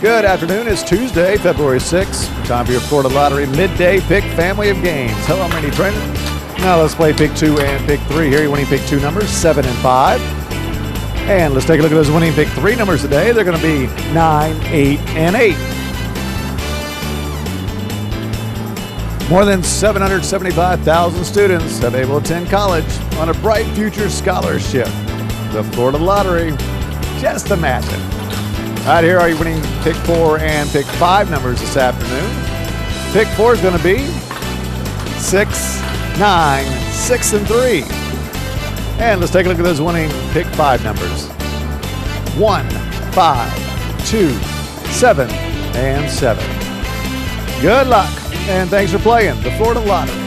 Good afternoon. It's Tuesday, February 6th. Time for your Florida Lottery midday pick family of games. Hello, I'm Randy Trainer. Now let's play pick 2 and pick 3. Here, your winning pick 2 numbers, 7 and 5. And let's take a look at those winning pick 3 numbers today. They're going to be 9, 8, and 8. More than 775,000 students have able to attend college on a Bright Future Scholarship. The Florida Lottery, just imagine. All right, here are your winning pick 4 and pick 5 numbers this afternoon. Pick 4 is going to be 6, 9, 6, and 3. And let's take a look at those winning pick 5 numbers. 1, 5, 2, 7, and 7. Good luck, and thanks for playing the Florida Lottery.